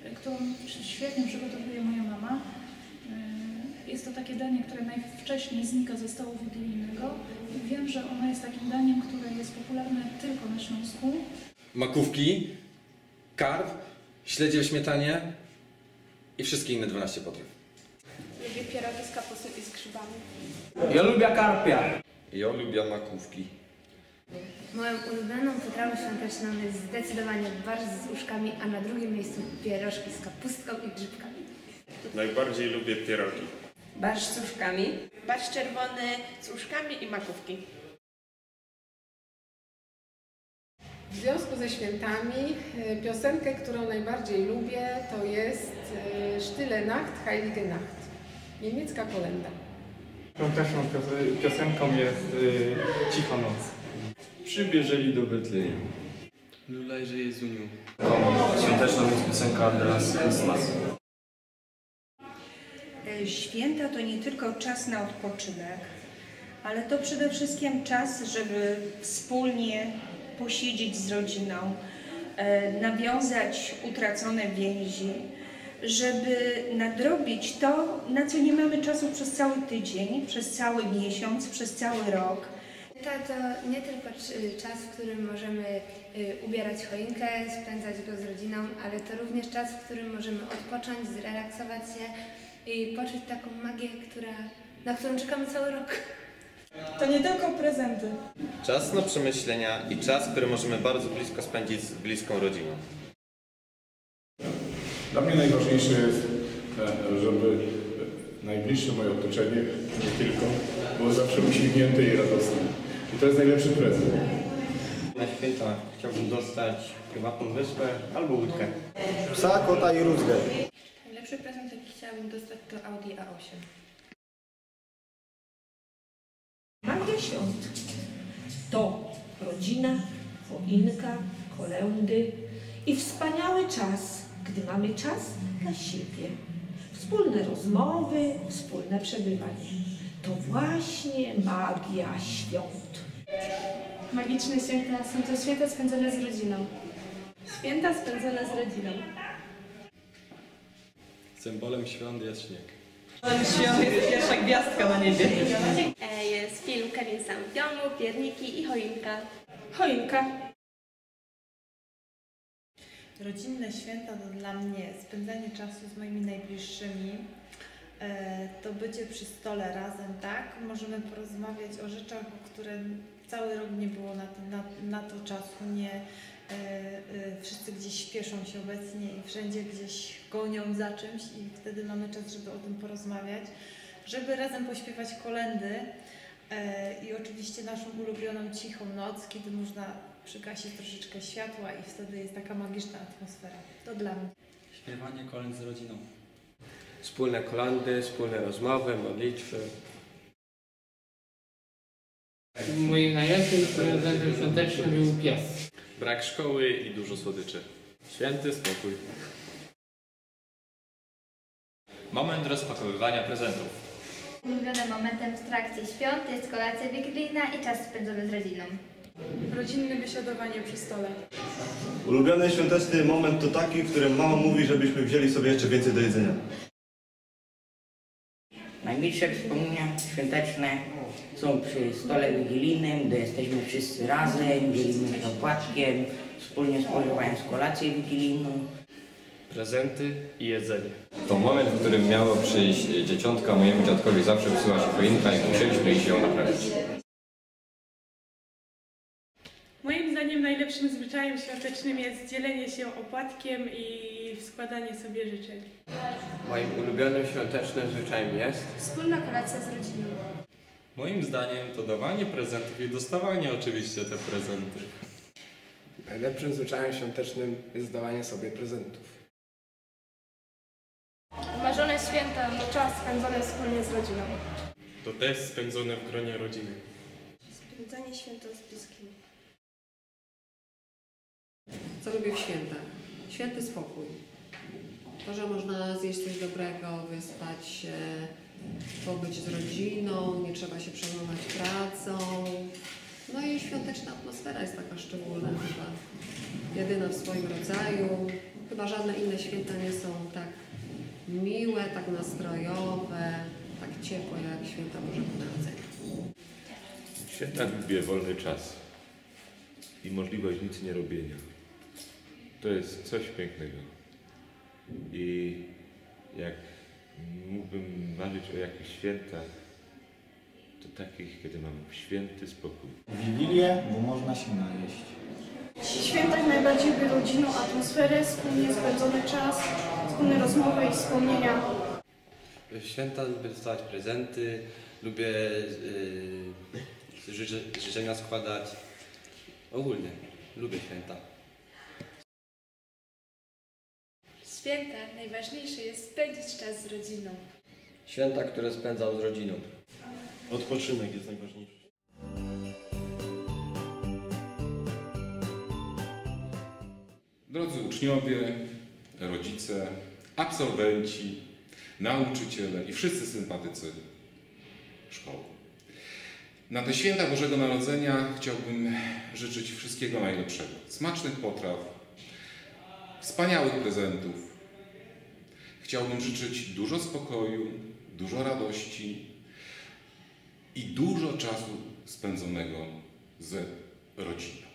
którą świetnie przygotowuje moja mama. Jest to takie danie, które najwcześniej znika ze stołu wigilijnego. Wiem, że ono jest takim daniem, które jest popularne tylko na Śląsku. Makówki, karp, śledzie w śmietanie i wszystkie inne 12 potraw. Lubię pierogi z kapusty i z grzybami. Ja lubię karpia. Ja lubię makówki. Moją ulubioną potrawą świąteczną jest zdecydowanie barszcz z uszkami, a na drugim miejscu pierożki z kapustką i grzybkami. Najbardziej lubię pierogi. Barszcz z uszkami. Barszcz czerwony z uszkami i makówki. W związku ze świętami piosenkę, którą najbardziej lubię, to jest Stille Nacht, Heilige Nacht. Niemiecka kolenda. Świąteczną piosenką jest Cicha Noc. Przybierzeli do Betlejem. Lulajże Jezuniu. Świąteczną jest piosenka dla nas Christmas. Święta to nie tylko czas na odpoczynek, ale to przede wszystkim czas, żeby wspólnie posiedzieć z rodziną, nawiązać utracone więzi, żeby nadrobić to, na co nie mamy czasu przez cały tydzień, przez cały miesiąc, przez cały rok. To nie tylko czas, w którym możemy ubierać choinkę, spędzać go z rodziną, ale to również czas, w którym możemy odpocząć, zrelaksować się i poczuć taką magię, na którą czekamy cały rok. To nie tylko prezenty. Czas na przemyślenia i czas, który możemy bardzo blisko spędzić z bliską rodziną. Dla mnie najważniejsze jest, żeby najbliższe moje otoczenie, nie tylko, było zawsze uśmiechnięte i radosne. I to jest najlepszy prezent. Na święta chciałbym dostać prywatną wyspę albo łódkę. Psa, kota i rózgę. Najlepszy prezent, jaki chciałabym dostać, to Audi A8. Magia świąt to rodzina, choinka, kolędy i wspaniały czas, gdy mamy czas dla siebie. Wspólne rozmowy, wspólne przebywanie. To właśnie magia świąt. Magiczne święta są to święta spędzone z rodziną. Święta spędzone z rodziną. Symbolem świąt jest śnieg. Świąt jest pierwsza gwiazdka na niebie. Jest film Kevin sam w domu, pierniki i choinka. Choinka. Rodzinne święta to dla mnie spędzanie czasu z moimi najbliższymi, to bycie przy stole razem, tak? Możemy porozmawiać o rzeczach, o które cały rok nie było na to czasu, nie wszyscy gdzieś śpieszą się obecnie i wszędzie gdzieś gonią za czymś i wtedy mamy czas, żeby o tym porozmawiać, żeby razem pośpiewać kolędy i oczywiście naszą ulubioną cichą noc, kiedy można przygasić troszeczkę światła i wtedy jest taka magiczna atmosfera. To dla mnie. Śpiewanie kolęd z rodziną. Wspólne kolędy, wspólne rozmowy, modlitwy. Moim najlepszym prezentem świątecznym był pies. Brak szkoły i dużo słodyczy. Święty spokój. Moment rozpakowywania prezentów. Ulubionym momentem w trakcie świąt jest kolacja wigilijna i czas spędzony z rodziną. Rodzinne biesiadowanie przy stole. Ulubiony świąteczny moment to taki, w którym mama mówi, żebyśmy wzięli sobie jeszcze więcej do jedzenia. Najmilsze wspomnienia świąteczne są przy stole wigilijnym, gdy jesteśmy wszyscy razem, dzielimy się opłatkiem, wspólnie spożywając kolację wigilijną. Prezenty i jedzenie. To moment, w którym miało przyjść dzieciątka, mojemu dziadkowi zawsze wysyła się choinka i musieliśmy iść ją naprawić. Moim zdaniem najlepszym zwyczajem świątecznym jest dzielenie się opłatkiem i składanie sobie życzeń. Moim ulubionym świątecznym zwyczajem jest Wspólna kolacja z rodziną. Moim zdaniem to dawanie prezentów i dostawanie oczywiście te prezenty. Najlepszym zwyczajem świątecznym jest dawanie sobie prezentów. Marzone święta to czas spędzony wspólnie z rodziną. To też spędzone w gronie rodziny. Spędzanie święta z bliskimi. Co lubię w świętach? Święty spokój. To, że można zjeść coś dobrego, wyspać się, pobyć z rodziną, nie trzeba się przejmować pracą. No i świąteczna atmosfera jest taka szczególna chyba. Jedyna w swoim rodzaju. Chyba żadne inne święta nie są tak miłe, tak nastrojowe, tak ciepłe jak święta Bożego Narodzenia. W świętach lubię wolny czas i możliwość nic nie robienia. To jest coś pięknego. I jak mógłbym marzyć o jakichś świętach, to takich, kiedy mam święty spokój. Wigilię, bo można się najeść. W świętach najbardziej lubię rodzinną atmosferę, wspólnie spędzony czas, wspólne rozmowy i wspomnienia. W święta lubię dostawać prezenty, lubię życzenia składać. Ogólnie lubię święta. W świętach najważniejsze jest spędzić czas z rodziną. Święta, które spędzam z rodziną. Odpoczynek jest najważniejszy. Drodzy uczniowie, rodzice, absolwenci, nauczyciele i wszyscy sympatycy szkoły. Na te święta Bożego Narodzenia chciałbym życzyć wszystkiego najlepszego. Smacznych potraw, wspaniałych prezentów. Chciałbym życzyć dużo spokoju, dużo radości i dużo czasu spędzonego z rodziną.